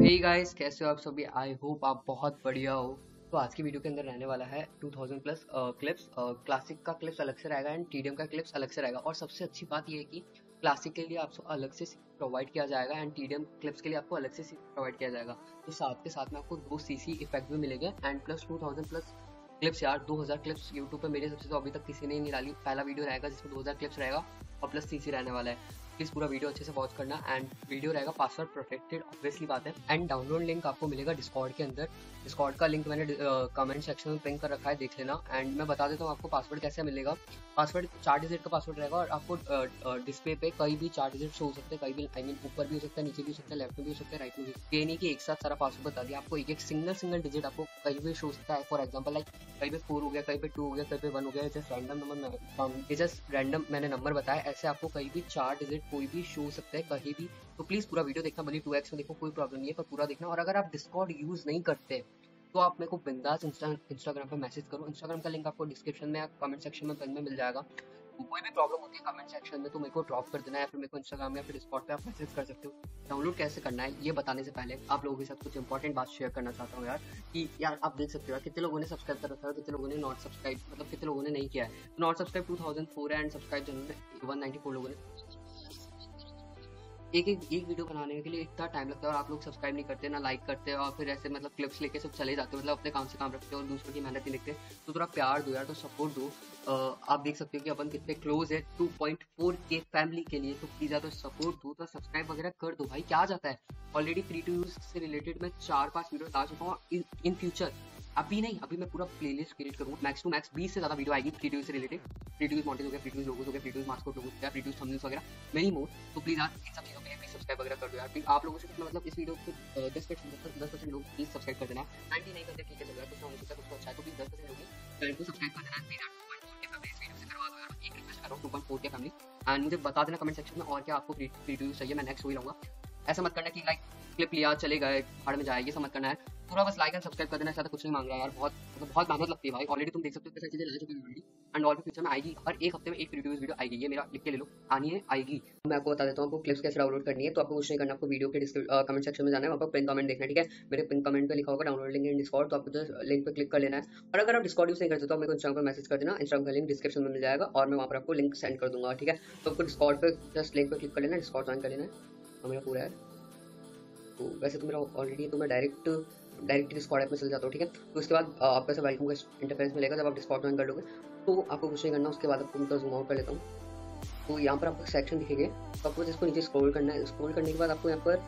Hey guys, कैसे हो आप सभी। आई होप आप बहुत बढ़िया हो। तो आज की वीडियो के अंदर रहने वाला है 2000 प्लस क्लिप्स। क्लासिक का क्लिप्स अलग से रहेगा एंड टीडीएम का क्लिप्स अलग से रहेगा। और सबसे अच्छी बात यह है कि क्लासिक के लिए आपको अलग से प्रोवाइड किया जाएगा एंड टीडीएम क्लिप्स के लिए आपको अलग से प्रोवाइड किया जाएगा। तो साथ के साथ में आपको 2 सीसी इफेक्ट भी मिलेंगे एंड प्लस 2000 प्लस क्लिप्स। यार 2000 क्लिप्स यूट्यूब पे मेरे सबसे तो अभी तक किसी ने नहीं डाली। पहला वीडियो रहेगा जिसमें 2000 क्लिप्स रहेगा और प्लस सीसी रहने वाला है। प्लीज पूरा वीडियो अच्छे से वॉच करना एंड वीडियो रहेगा पासवर्ड प्रोटेक्टेड, ऑब्वियसली बात है। एंड डाउनलोड लिंक आपको मिलेगा डिस्कॉर्ड के अंदर। डिस्कॉर्ड का लिंक मैंने कमेंट सेक्शन में पिन कर रखा है, देख लेना। एंड मैं बता देता हूँ आपको पासवर्ड कैसे मिलेगा। पासवर्ड 4 डिजिट का पासवर्ड रहेगा और आपको डिस्प्ले पे कहीं भी 4 डिजिट शो हो सकते हैं, कहीं भी। आई मीन ऊपर भी हो सकता है, नीचे भी हो सकता है, लेफ्ट में भी हो सकता है, राइट में भी। ये नहीं कि एक साथ सारा पासवर्ड बता दिया आपको। एक सिंगल डिजिट आपको कहीं भी शो हो सकता है। फॉर एग्जाम्पल लाइक कहीं पे 4 हो गया, कहीं पे 2 हो गया, कहीं पे 1 हो गया। Just random number, just random मैंने नंबर बताया। ऐसे आपको कहीं भी 4 डिजिट कोई भी शो हो सकता है कहीं भी। तो प्लीज पूरा वीडियो देखना, भले 2x में देखो, कोई प्रॉब्लम नहीं है, पर पूरा देखना। और अगर आप डिस्कॉर्ड यूज नहीं करते तो आप मेरे को बिंदास इंस्टाग्राम पे मैसेज करो। इंस्टाग्राम का लिंक आपको डिस्क्रिप्शन में या कमेंट सेक्शन में मिल जाएगा। कोई भी प्रॉब्लम होती है कमेंट सेक्शन में तो मेरे को ड्रॉप कर देना है, या फिर मेरे को इंस्टाग्राम या फिर डिस्कॉर्ड पे आप मैसेज कर सकते हो। डाउनलोड कैसे करना है ये बताने से पहले आप लोगों के साथ कुछ इंपॉर्टेंट बात शेयर करना चाहता हूँ यार। कि यार आप देख सकते हो कितने लोगों ने सब्सक्राइब कर रखा है, कितने लोगों ने नॉट सब्सक्राइब, मतलब कितने लोगों ने नहीं किया है। नॉट सब्सक्राइब 2004 है एंड सब्सक्राइब 194 लोगों ने। एक वीडियो बनाने के लिए इतना टाइम लगता है और आप लोग सब्सक्राइब नहीं करते, ना लाइक करते, और फिर ऐसे मतलब क्लिप्स लेके सब चले जाते हो, मतलब अपने काम से काम रखते हो और दूसरों की मेहनत नहीं देखते। तो थोड़ा प्यार दो यार, तो सपोर्ट दो। आप देख सकते हो कि अपन कितने क्लोज है 2.4K फैमिली के लिए। तो प्लीज तो सपोर्ट दो, तो सब्सक्राइब वगैरह कर दो भाई, क्या आ जाता है। ऑलरेडी फ्री टू यूज से रिलेटेड मैं 4-5 वीडियो डाल चुका हूँ। इन फ्यूचर अभी नहीं, अभी मैं पूरा प्लेलिस्ट क्रिएट करूँगा। मैक्स टू मैक्स 20 से ज्यादा वीडियो आएगी फ्री टू यूज से related. Free to use montage हो गया, फ्री टू यूज लोगोस हो गया, free to use mascot logos हो गया, फ्री टू यूज थंबनेल्स वगैरह, मेनी मोर। तो प्लीज यार इन सब चीजों के लिए प्लीज सब्सक्राइब वगैरह कर दो यार। प्लीज आप लोगों से मतलब इस वीडियो को 10% लोग प्लीज सब्सक्राइब कर देना। 90 नहीं करते ठीक है, चल रहा है, कुछ ना हो सकता है, कुछ अच्छा है, तो प्लीज 10% लोग चैनल को सब्सक्राइब कर देना। प्लीज 2.4K फैमिली इस वीडियो से करवा दो यार, एक रिक्वेस्ट कर रहा हूँ, 2.4K फैमिली। एंड मुझे बता देना कमेंट सेक्शन में और क्या आपको फ्री टू यूज चाहिए, मैं नेक्स्ट वही लाऊंगा। ऐसा मत करना कि लाइक क्लिप लिया चले गए भाड़ में जाए, ये सब मत करना है। पूरा बस लाइक एंड सब्सक्राइब कर देना, ऐसा कुछ नहीं मांग रहा यार। बहुत मेहनत लगती है भाई। ऑलरेडी तुम देख सकते हो कैसे चीजें ला चुकी है ऑलरेडी, एंड और भी फ्यूचर में आएगी। और एक हफ्ते में एक वीडियो आएगी, ये मेरा लिख के ले लो, आनी है, आएगी। मैं आपको बता देता हूँ आपको क्लिप्स कैसे डाउनलोड करनी है। तो आपको कुछ नहीं करना, आपको वीडियो के कमेंट सेक्शन में जाना है, वहाँ पर पिन कमेंट देखना है, ठीक है। मेरे पिन कमेंट पे लिखा होगा डाउनलोड लिंक इन डिस्कॉर्ड, तो आपको जस्ट लिंक पे क्लिक कर लेना है। और अगर आप डिस्कॉर्ड यूज नहीं करते तो मेरे को इंस्टाग्राम पर मैसेज कर देना, इंस्टाग्राम का लिंक डिस्क्रिप्शन में मिल जाएगा और मैं वहाँ पर आपको लिंक सेंड कर दूंगा, ठीक है। तो आपको डिस्कॉर्ड पे जस्ट लिंक पे क्लिक कर लेना है, डिस्कॉर्ड ज्वाइन कर लेना है। मेरा पूरा है तो वैसे तो मेरा ऑलरेडी, तो मैं डायरेक्ट डिस्कॉर्ड ऐप में चल जाता हूँ, ठीक है। तो उसके बाद आपको ऐसा वेलकम का इंटरफेस मिलेगा जब आप डिस्कॉर्ड ज्वाइन कर लोगे। तो आपको कुछ नहीं करना, उसके बाद आपको मैं जूम आउट कर लेता हूँ। तो यहाँ पर आपको सेक्शन दिखेंगे, तो आपको जिसको नीचे स्क्रॉल करना है। स्क्रॉल करने के बाद आपको यहाँ पर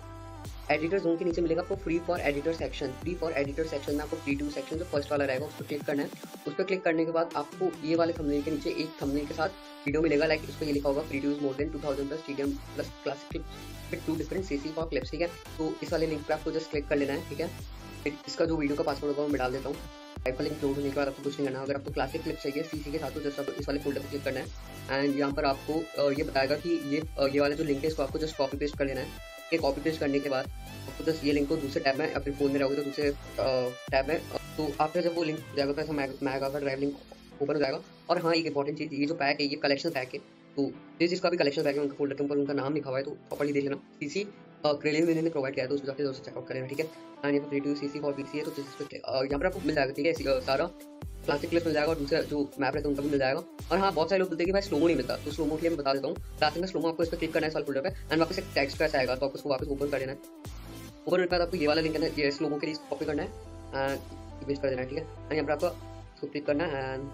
एडिटर जोन के नीचे मिलेगा आपको free for editor section. Free for editor section में आपको फ्री टू सेक्शन जो फर्स्ट वाला रहेगा उस पर क्लिक करना है। उस पर क्लिक करने के बाद आपको ये वाले थंबनेल के नीचे एक थंबनेल के साथ वीडियो मिलेगा, लाइक इस पर ये लिखा होगा free to use more than 2000 plus TDM plus classic with 2 different CC for clips, ठीक है। तो इस वाले लिंक पे आपको जस्ट क्लिक कर लेना है, ठीक है। फिर इसका जो वीडियो का पासवर्ड होगा वो मैं डाल देता हूँ। टाइप का लिंक लोड होने के बाद आपको कुछ नहीं करना। अगर आपको क्लासिक क्लिप चाहिए सीसी के साथ तो जस्ट आपको इस वाले फोल्डर पर क्लिक करना है। एंड यहाँ पर आपको ये बताएगा कि ये वाला जो लिंक है इसको आपको जस्ट कॉपी पेस्ट कर लेना है। ये कॉपी पेस्ट करने के बाद आपको जस्ट ये लिंक को दूसरे टैब में, या फिर फोन में रहोगे तो दूसरे टैब में, तो आपका जब वो लिंक हो जाएगा तो ऐसा मैगा का ड्राइव लिंक ओपन हो जाएगा। और हाँ, एक इंपॉर्टेंट चीज़, ये जो पैक है ये कलेक्शन पैक है। तो जिसका भी कलेक्शन पैक है उनका फोल्डर के ऊपर उनका नाम लिखा हुआ है, तो प्रॉपर्ली देख लेना। सीसी क्रेलियन ने प्रोवाइड किया है, तो उसको जाकर चेकआउट करेना, ठीक है। एंड यहाँ पर free to CC for PC है, तो यहाँ पर आपको मिल जाएगा, ठीक है, सारा क्लासिक क्लिप्स मिल जाएगा और दूसरा जो मैप रहता है उनका भी मिल जाएगा। और हाँ, बहुत सारे लोग बोलते हैं कि भाई स्लोमो नहीं मिलता, तो स्लोमो के लिए मैं बता देता हूँ। क्लासिक में स्लोमो आपको इस पर क्लिक करना है वाले फोल्डर पे, एंड वापस एक टेक्स्ट कैसे आएगा तो आपको उसको वापस ओपन कर देना है। ओपन करने के बाद आपको ये वाला लिंक है, ये स्लोमो के लिए कॉपी करना है एंड पेस्ट कर देना है, ठीक है। एंड यहाँ पर आपको उसको क्लिक करना है एंड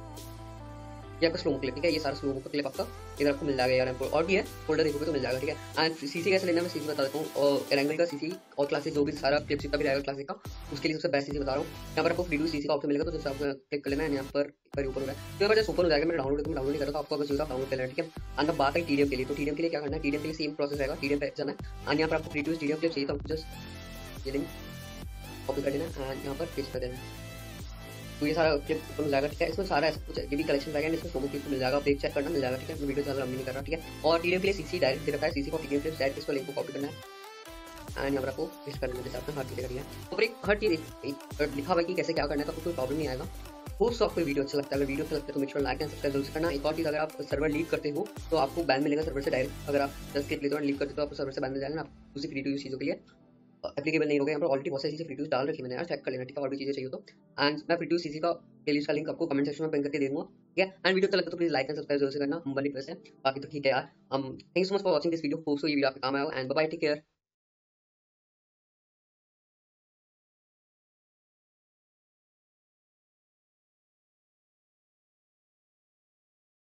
ये आपका स्लोमो क्लिप, ठीक है। ये सारा स्लोमो का क्लिप आपका इधर आपको मिल जाएगा यार, और भी है फोल्डर देखोगे तो मिल जाएगा, ठीक है। एंड सीसी कैसे लेना मैं सीसी बता देता हूँ, और एरेंगल का सीसी और क्लासिक जो भी सारा क्लिप्स का भी रहेगा क्लासिक का, उसके लिए सबसे बेस्ट सीसी बता रहा हूँ। यहाँ पर आपको फ्री टू सीसी का ऑप्शन मिलेगा, तो जैसे आपको क्लिक कर लेना है। यहाँ पर ऊपर हो रहा है तो यहाँ पर जैसे ओपन हो जाएगा। मैं डाउनलोड नहीं करा तो आपको अगर डाउनलोड कर लेना, ठीक है। अंदर बात है टीडीएम के लिए, तो टीडीएम के लिए क्या करना है, टीडीएम के लिए सेम प्रोसेस रहेगा, टीडीएम पे जाना है। एंड यहाँ पर आपको फ्री टू टीडीएम क्लिप चाहिए तो आपको जस्ट ये लिंक कॉपी कर देना एंड यहाँ पर पेस्ट कर देना है। तो ये सारा क्लिप ओपन हो जाएगा, ठीक है। इसमें सारा ऐसा कुछ ये भी कलेक्शन रहेगा, इसमें सोमो क्लिप मिल जाएगा, आप चेक करना मिल जाएगा, ठीक है। मैं वीडियो ज़्यादा लंबी नहीं कर रहा, ठीक है। और टीडीएम के लिए सीसी डायरेक्ट दे रखा है, CC for TDM clips direct इसको लिंक को कॉपी करना है एंड यहाँ पर आपको पेस्ट करना है, जैसे आपने हर चीज़ करी है। तो एक हर चीज़ लिखा हुआ है कि कैसे क्या करना है, तो कोई प्रॉब्लम नहीं आएगा। होप सो आपको वीडियो अच्छा लगता है। अगर वीडियो अच्छा लगता है तो make sure like and subscribe जरूर करना। एक और चीज़, अगर आप सर्वर लीड करते हो तो आपको बैन मिलेगा सर्वर से डायरेक्ट। अगर आप 10 क्लिप लेते हो लीड करते हो तो आपको सर्वर से बैन मिल जाएगा ना, आप दूसरी फ्री टू यूज चीज़ों के लिए। एप्लीकेबल नहीं होगा। यहाँ पर ऑलरेडी बहुत सारी चीज़ें फ्री टू यूज़ डाल रखी है मैंने यार, चेक कर लेना ठीक है, और भी चीज़ें चाहिए तो। एंड मैं फ्री टू यूज़ सीसी का प्लेलिस्ट का लिंक आपको कमेंट सेक्शन में पिन करके दे दूँगा, ठीक है। एंड वीडियो अच्छा लगता है तो प्लीज़ लाइक एंड सब्सक्राइब जरूर से करना, हम बनी प्लस है। बाकी तो ठीक है यार, thank you so much for watching this video, hope so ये वीडियो आपके काम आया हो, and bye bye, take care.